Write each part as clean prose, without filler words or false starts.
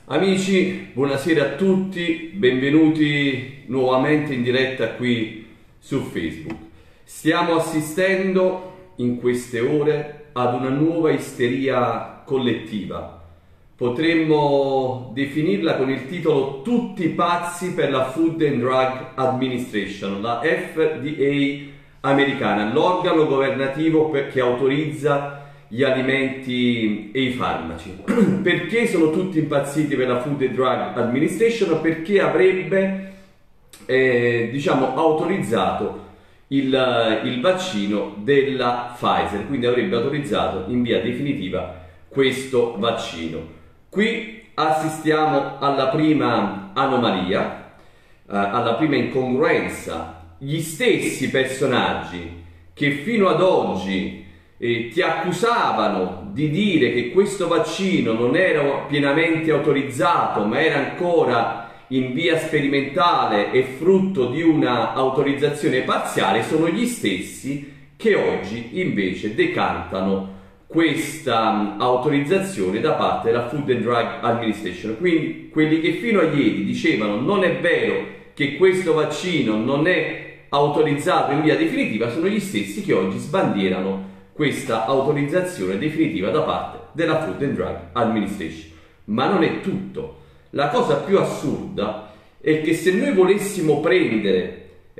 Amici, buonasera a tutti, benvenuti nuovamente in diretta qui su Facebook. Stiamo assistendo in queste ore ad una nuova isteria collettiva. Potremmo definirla con il titolo Tutti pazzi per la Food and Drug Administration, la FDA americana, l'organo governativo che autorizza gli alimenti e i farmaci. Perché sono tutti impazziti per la Food and Drug Administration? Perché avrebbe autorizzato il vaccino della Pfizer, quindi avrebbe autorizzato in via definitiva questo vaccino. Qui assistiamo alla prima anomalia, alla prima incongruenza. Gli stessi personaggi che fino ad oggi ti accusavano di dire che questo vaccino non era pienamente autorizzato ma era ancora in via sperimentale e frutto di una autorizzazione parziale, sono gli stessi che oggi invece decantano questa autorizzazione da parte della Food and Drug Administration. Quindi quelli che fino a ieri dicevano non è vero che questo vaccino non è autorizzato in via definitiva sono gli stessi che oggi sbandierano questa autorizzazione definitiva da parte della Food and Drug Administration. Ma non è tutto. La cosa più assurda è che se noi volessimo prendere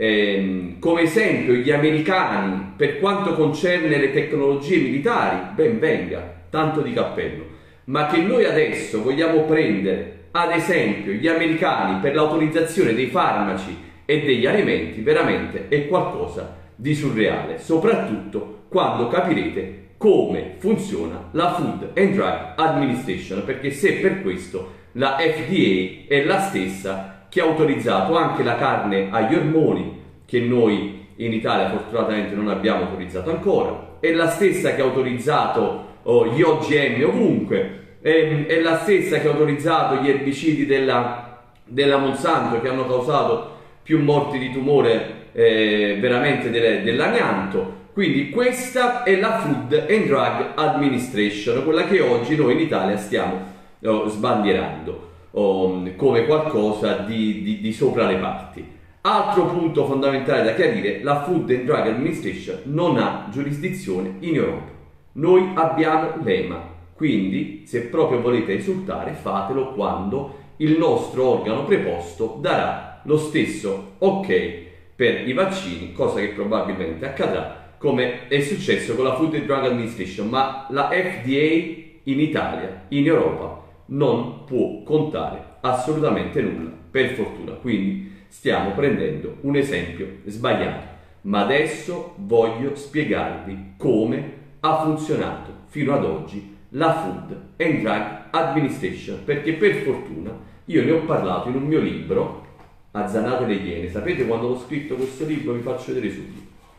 come esempio gli americani per quanto concerne le tecnologie militari, ben venga, tanto di cappello, ma che noi adesso vogliamo prendere ad esempio gli americani per l'autorizzazione dei farmaci e degli alimenti, veramente è qualcosa di surreale, soprattutto quando capirete come funziona la Food and Drug Administration, perché se per questo la FDA è la stessa che ha autorizzato anche la carne agli ormoni, che noi in Italia fortunatamente non abbiamo autorizzato ancora, è la stessa che ha autorizzato gli OGM ovunque, è la stessa che ha autorizzato gli erbicidi della Monsanto che hanno causato più morti di tumore veramente dell'amianto. Quindi questa è la Food and Drug Administration, quella che oggi noi in Italia stiamo sbandierando come qualcosa di sopra le parti. Altro punto fondamentale da chiarire: la Food and Drug Administration non ha giurisdizione in Europa. Noi abbiamo l'EMA, quindi se proprio volete esultare fatelo quando il nostro organo preposto darà lo stesso ok per i vaccini, cosa che probabilmente accadrà come è successo con la Food and Drug Administration, ma la FDA in Italia, in Europa, non può contare assolutamente nulla, per fortuna. Quindi stiamo prendendo un esempio sbagliato, ma adesso voglio spiegarvi come ha funzionato fino ad oggi la Food and Drug Administration, perché per fortuna io ne ho parlato in un mio libro, Azzanate le Iene. Sapete quando l'ho scritto questo libro? Vi faccio vedere subito.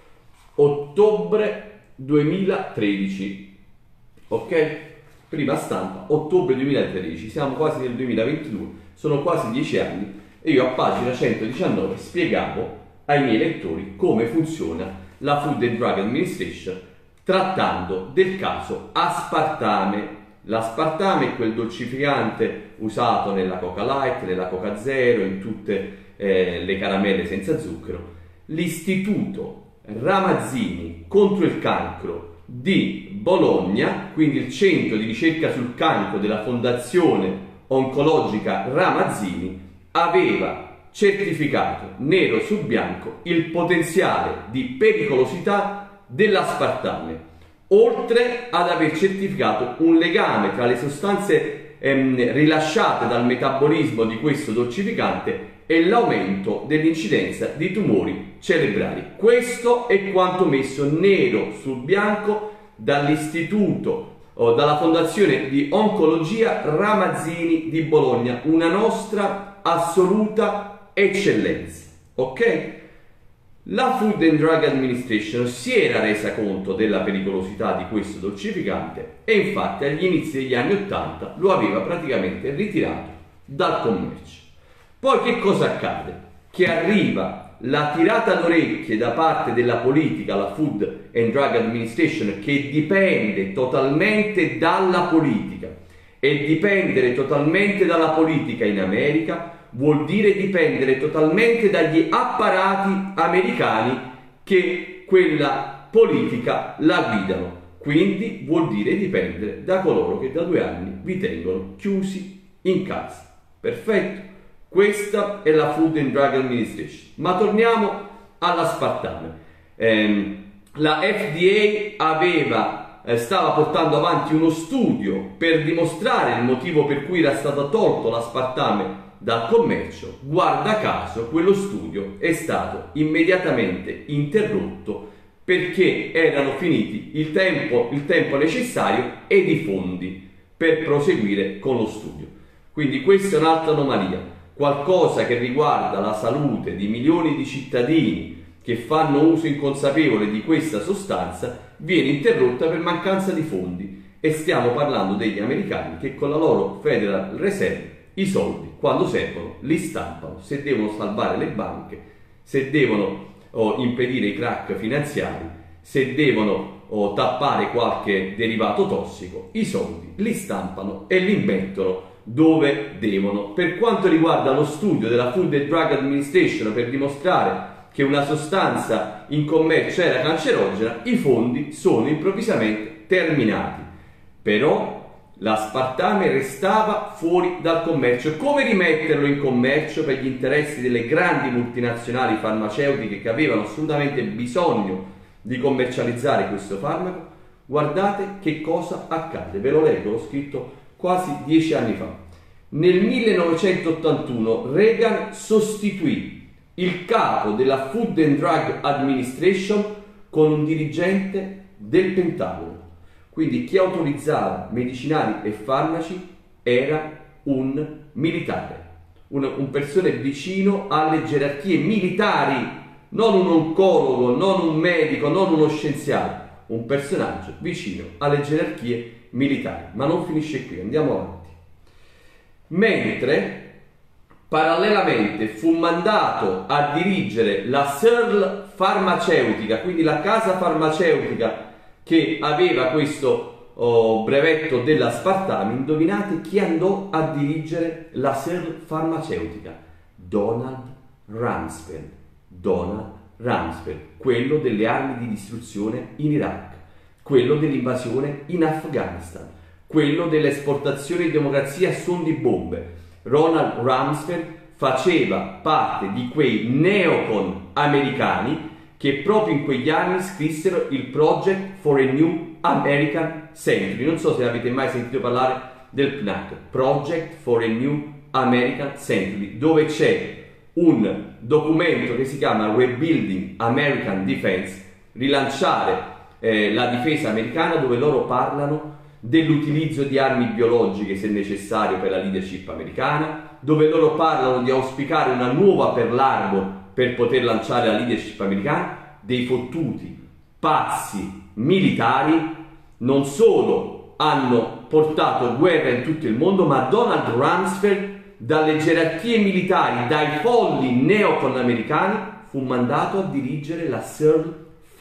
Ottobre 2013, ok? Prima stampa, ottobre 2013, siamo quasi nel 2022, sono quasi 10 anni e io a pagina 119 spiegavo ai miei lettori come funziona la Food and Drug Administration trattando del caso aspartame. L'aspartame è quel dolcificante usato nella Coca Light, nella Coca Zero, in tutte le caramelle senza zucchero. L'Istituto Ramazzini contro il cancro di Bologna, quindi il centro di ricerca sul cancro della Fondazione Oncologica Ramazzini, aveva certificato nero su bianco il potenziale di pericolosità dell'aspartame, oltre ad aver certificato un legame tra le sostanze rilasciate dal metabolismo di questo dolcificante e l'aumento dell'incidenza di tumori cerebrali. Questo è quanto messo nero su bianco dall'istituto o dalla Fondazione di Oncologia Ramazzini di Bologna, una nostra assoluta eccellenza, ok? La Food and Drug Administration si era resa conto della pericolosità di questo dolcificante e infatti agli inizi degli anni 80 lo aveva praticamente ritirato dal commercio. Poi che cosa accade? Che arriva la tirata d'orecchie da parte della politica, la Food and Drug Administration, che dipende totalmente dalla politica e dipendere totalmente dalla politica in America vuol dire dipendere totalmente dagli apparati americani che quella politica la guidano. Quindi vuol dire dipendere da coloro che da 2 anni vi tengono chiusi in casa. Perfetto? Questa è la Food and Drug Administration. Ma torniamo all'aspartame. La FDA stava portando avanti uno studio per dimostrare il motivo per cui era stato tolto l'aspartame dal commercio. Guarda caso, quello studio è stato immediatamente interrotto perché erano finiti il tempo necessario ed i fondi per proseguire con lo studio. Quindi questa è un'altra anomalia, qualcosa che riguarda la salute di milioni di cittadini che fanno uso inconsapevole di questa sostanza, viene interrotta per mancanza di fondi, e stiamo parlando degli americani che con la loro Federal Reserve i soldi, quando servono, li stampano. Se devono salvare le banche, se devono impedire i crack finanziari, se devono tappare qualche derivato tossico, i soldi li stampano e li mettono dove devono. Per quanto riguarda lo studio della Food and Drug Administration per dimostrare che una sostanza in commercio era cancerogena, i fondi sono improvvisamente terminati. Però l'aspartame restava fuori dal commercio. Come rimetterlo in commercio per gli interessi delle grandi multinazionali farmaceutiche che avevano assolutamente bisogno di commercializzare questo farmaco? Guardate che cosa accade, ve lo leggo, l'ho scritto quasi 10 anni fa. Nel 1981 Reagan sostituì il capo della Food and Drug Administration con un dirigente del Pentagono. Quindi chi autorizzava medicinali e farmaci era un militare, un persona vicino alle gerarchie militari, non un oncologo, non un medico, non uno scienziato, un personaggio vicino alle gerarchie militari. Ma non finisce qui, andiamo avanti. Mentre parallelamente fu mandato a dirigere la Searle farmaceutica, quindi la casa farmaceutica che aveva questo brevetto dell'aspartame, indovinate chi andò a dirigere la Searle farmaceutica? Donald Rumsfeld. Donald Rumsfeld, quello delle armi di distruzione in Iraq, quello dell'invasione in Afghanistan, quello dell'esportazione di democrazia a suon di bombe. Donald Rumsfeld faceva parte di quei neocon americani che proprio in quegli anni scrissero il Project for a New American Century. Non so se avete mai sentito parlare del PNAC, Project for a New American Century, dove c'è un documento che si chiama Rebuilding American Defense, rilanciare la difesa americana, dove loro parlano dell'utilizzo di armi biologiche se necessario per la leadership americana, dove loro parlano di auspicare una nuova Pearl Harbor per poter lanciare la leadership americana. Dei fottuti pazzi militari non solo hanno portato guerra in tutto il mondo, ma Donald Rumsfeld, dalle gerarchie militari, dai folli neocon americani, fu mandato a dirigere la Searle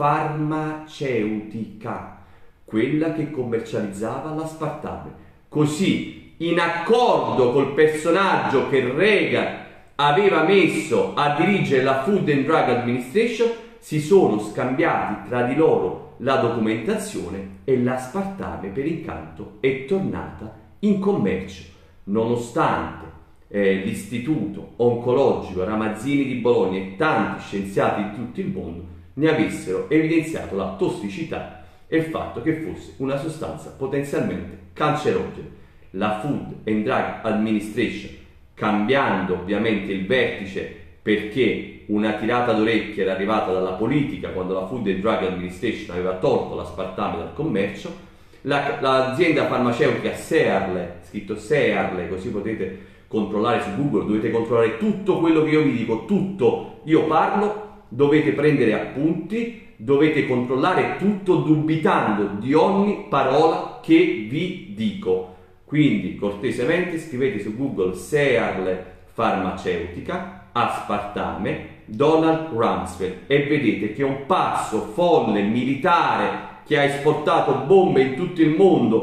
farmaceutica, quella che commercializzava l'aspartame. Così, in accordo col personaggio che Reagan aveva messo a dirigere la Food and Drug Administration, si sono scambiati tra di loro la documentazione e l'aspartame per incanto è tornata in commercio, nonostante l'istituto oncologico Ramazzini di Bologna e tanti scienziati di tutto il mondo ne avessero evidenziato la tossicità e il fatto che fosse una sostanza potenzialmente cancerogena. La Food and Drug Administration, cambiando ovviamente il vertice perché una tirata d'orecchie era arrivata dalla politica quando la Food and Drug Administration aveva tolto l'aspartame dal commercio, l'azienda farmaceutica Searle, scritto Searle, così potete controllare su Google, dovete controllare tutto quello che io vi dico, tutto, io parlo, dovete prendere appunti, dovete controllare tutto dubitando di ogni parola che vi dico. Quindi cortesemente scrivete su Google Searle farmaceutica, aspartame, Donald Rumsfeld e vedete che un pazzo folle militare che ha esportato bombe in tutto il mondo,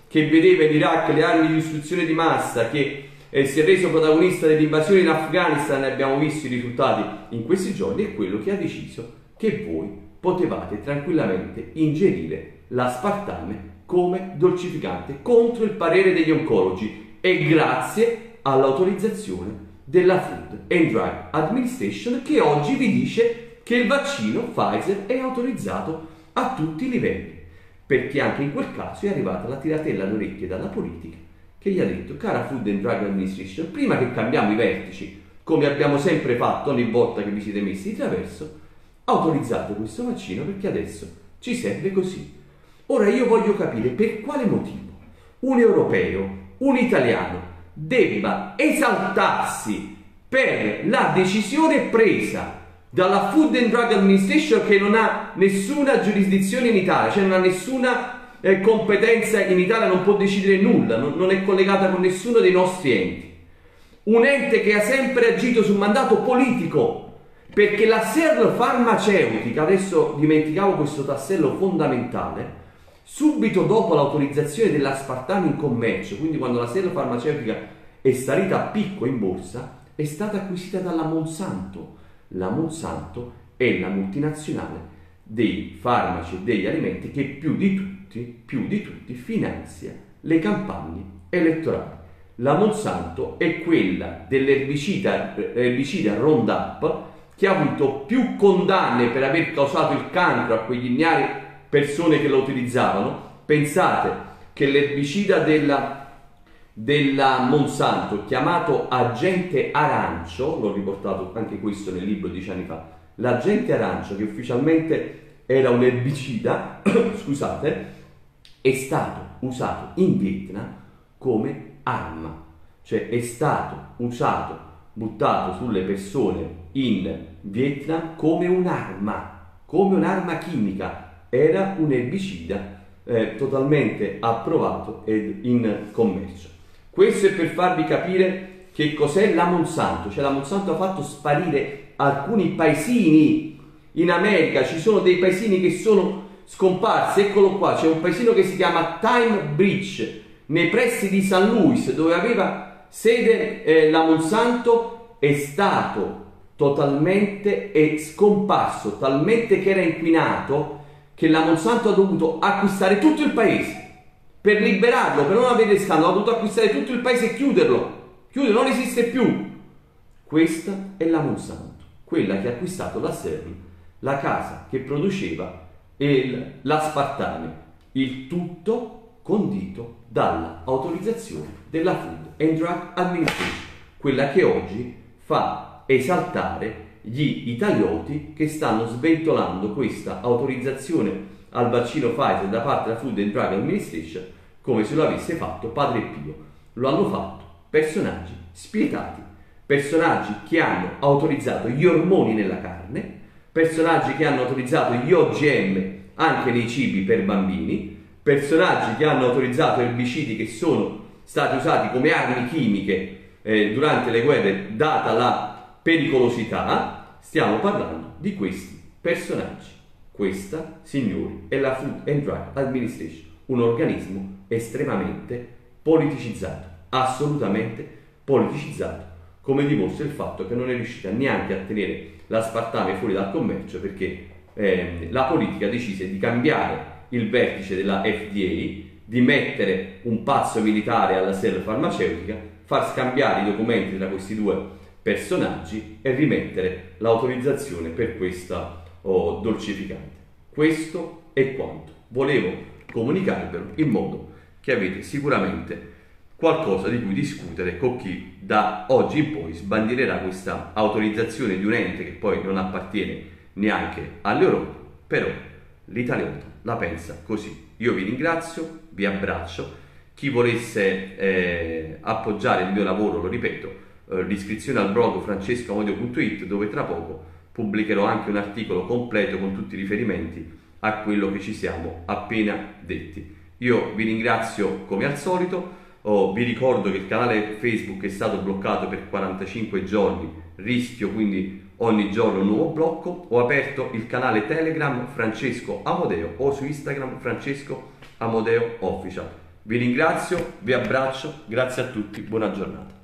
che vedeva in Iraq le armi di distruzione di massa, che si è reso protagonista dell'invasione in Afghanistan, e abbiamo visto i risultati in questi giorni, è quello che ha deciso che voi potevate tranquillamente ingerire l'aspartame come dolcificante contro il parere degli oncologi e grazie all'autorizzazione della Food and Drug Administration, che oggi vi dice che il vaccino Pfizer è autorizzato a tutti i livelli, perché anche in quel caso è arrivata la tiratella all'orecchie dalla politica che gli ha detto: cara Food and Drug Administration, prima che cambiamo i vertici, come abbiamo sempre fatto ogni volta che vi siete messi di traverso, autorizzate questo vaccino perché adesso ci serve così. Ora io voglio capire per quale motivo un europeo, un italiano, debba esaltarsi per la decisione presa dalla Food and Drug Administration, che non ha nessuna giurisdizione in Italia, cioè non ha nessuna competenza in Italia, non può decidere nulla, non è collegata con nessuno dei nostri enti. Un ente che ha sempre agito su mandato politico, perché la SERL farmaceutica, adesso dimenticavo questo tassello fondamentale, subito dopo l'autorizzazione dell'aspartame in commercio, quindi quando la SERL farmaceutica è salita a picco in borsa, è stata acquisita dalla Monsanto. La Monsanto è la multinazionale dei farmaci e degli alimenti che più di tutti finanzia le campagne elettorali. La Monsanto è quella dell'erbicida Roundup, che ha avuto più condanne per aver causato il cancro a quegli ignari persone che lo utilizzavano. Pensate che l'erbicida della Monsanto, chiamato agente arancio, l'ho riportato anche questo nel libro 10 anni fa, l'agente arancio, che ufficialmente era un erbicida, scusate, è stato usato in Vietnam come arma, cioè è stato usato, buttato sulle persone in Vietnam come un'arma chimica. Era un erbicida totalmente approvato ed in commercio. Questo è per farvi capire che cos'è la Monsanto. Cioè la Monsanto ha fatto sparire alcuni paesini in America, ci sono dei paesini che sono scomparsi. Eccolo qua, c'è un paesino che si chiama Time Bridge nei pressi di St. Louis, dove aveva sede la Monsanto. È stato totalmente scomparso, talmente che era inquinato che la Monsanto ha dovuto acquistare tutto il paese per liberarlo, per non avere scandalo. Ha dovuto acquistare tutto il paese e chiuderlo, non esiste più. Questa è la Monsanto, quella che ha acquistato la SERL, la casa che produceva l'aspartame, il tutto condito dalla autorizzazione della Food and Drug Administration, quella che oggi fa esaltare gli italioti che stanno sventolando questa autorizzazione al vaccino Pfizer da parte della Food and Drug Administration come se lo avesse fatto Padre Pio. Lo hanno fatto personaggi spietati, personaggi che hanno autorizzato gli ormoni nella carne, personaggi che hanno autorizzato gli OGM anche nei cibi per bambini, personaggi che hanno autorizzato erbicidi che sono stati usati come armi chimiche durante le guerre, data la pericolosità. Stiamo parlando di questi personaggi. Questa, signori, è la Food and Drug Administration, un organismo estremamente politicizzato, assolutamente politicizzato, come dimostra il fatto che non è riuscita neanche a tenere l'aspartame fuori dal commercio, perché la politica decise di cambiare il vertice della FDA, di mettere un pazzo militare alla SERL farmaceutica, far scambiare i documenti tra questi due personaggi e rimettere l'autorizzazione per questa dolcificante. Questo è quanto volevo comunicarvelo, in modo che avete sicuramente qualcosa di cui discutere con chi da oggi in poi sbandiererà questa autorizzazione di un ente che poi non appartiene neanche all'Europa, però l'italiano la pensa così. Io vi ringrazio, vi abbraccio. Chi volesse appoggiare il mio lavoro, lo ripeto, l'iscrizione al blog francescoamodio.it, dove tra poco pubblicherò anche un articolo completo con tutti i riferimenti a quello che ci siamo appena detti. Io vi ringrazio come al solito, vi ricordo che il canale Facebook è stato bloccato per 45 giorni, rischio quindi ogni giorno un nuovo blocco. Ho aperto il canale Telegram Francesco Amodeo o su Instagram Francesco Amodeo Official. Vi ringrazio, vi abbraccio, grazie a tutti, buona giornata.